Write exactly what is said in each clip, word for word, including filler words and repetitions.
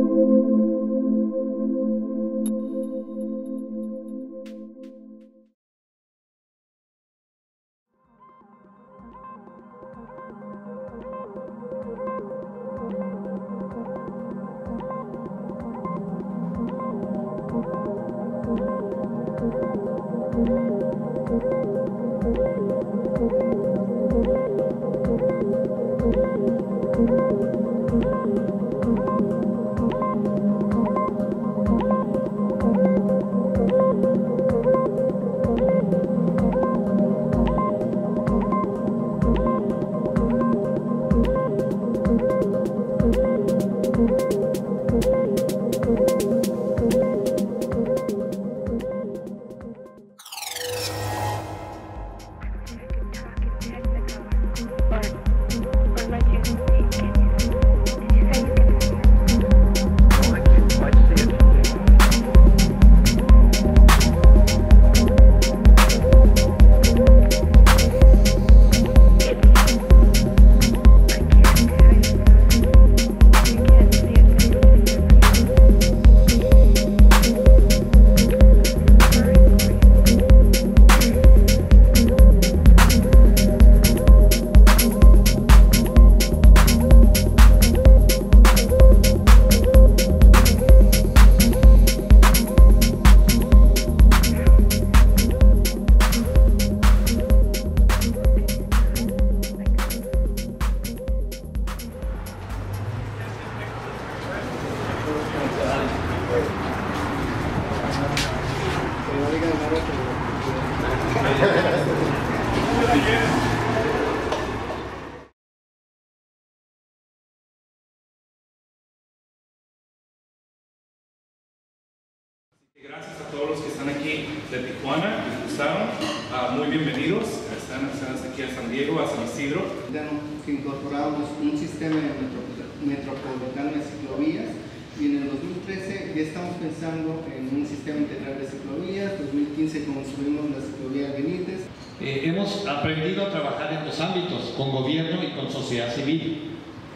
Gracias a todos los que están aquí de Tijuana, les gustaron, uh, muy bienvenidos, están, están aquí a San Diego, a San Ysidro. Incorporamos un sistema metropolitano de ciclovías y en el dos mil trece ya estamos pensando en un sistema integral de ciclovías. En dos mil quince construimos las ciclovías Benítez. Eh, hemos aprendido a trabajar en dos ámbitos, con gobierno y con sociedad civil.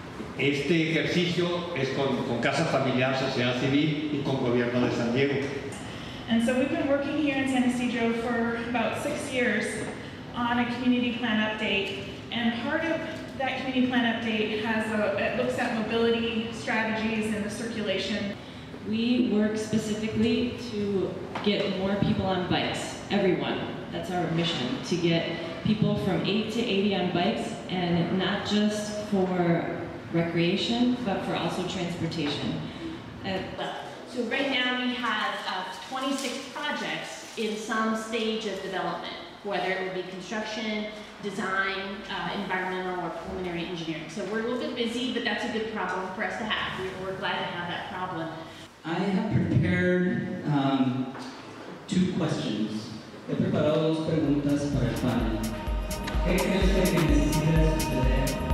Este ejercicio es con, con Casa Familiar, Sociedad Civil y con Gobierno de San Diego. And so we've been working here in San Ysidro for about six years on a community plan update. And part of that community plan update has a, it looks at mobility strategies and the circulation. We work specifically to get more people on bikes, everyone. That's our mission, to get people from eight to eighty on bikes, and not just for recreation, but for also transportation. Uh, well, so right now we have uh, twenty-six projects in some stage of development, whether it would be construction, design, uh, environmental, or preliminary engineering. So we're a little bit busy, but that's a good problem for us to have. We're, we're glad to have that problem. I have prepared um, two questions. He preparado dos preguntas para el panel. ¿Qué cree usted que necesita suceder